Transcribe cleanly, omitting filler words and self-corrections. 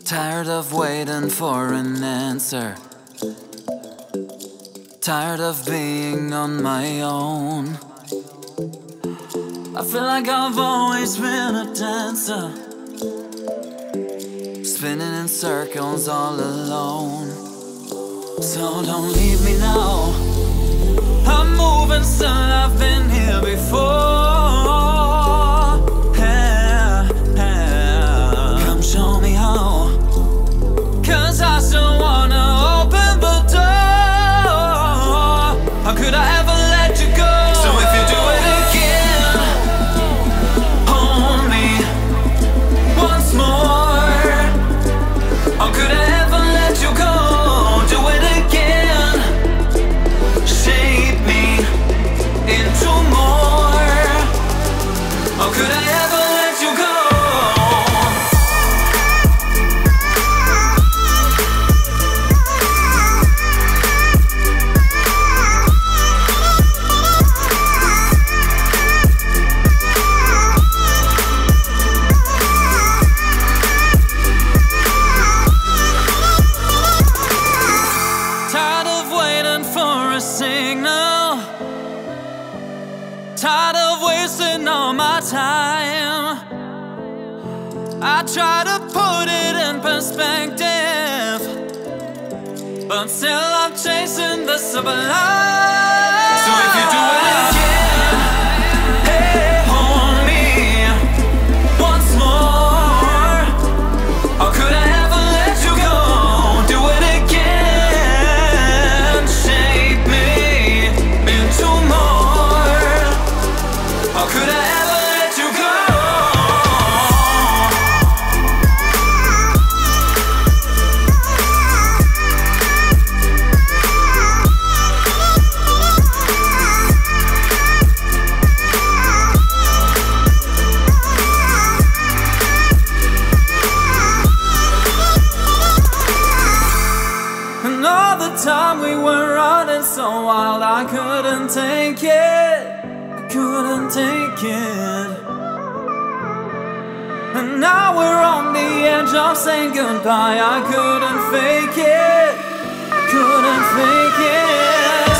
Tired of waiting for an answer. Tired of being on my own. I feel like I've always been a dancer, spinning in circles all alone. So don't leave me now. I'm moving still, I've been here before. Come show me how, 'cause I still wanna open the door. How could I ever let you go? So if you do it again, hold me once more. How could I ever let you go? Do it again, shape me into more. How could I ever let you go? Tired of wasting all my time. I try to put it in perspective, but still I'm chasing the sublime. So if you do it again, hey, hold me once more. How could I ever let you go? Do it again, shape me into more. How could I ever let you go? And all the time we were running so wild, I couldn't take it. Couldn't take it. And now we're on the edge of saying goodbye. I couldn't fake it. Couldn't fake it.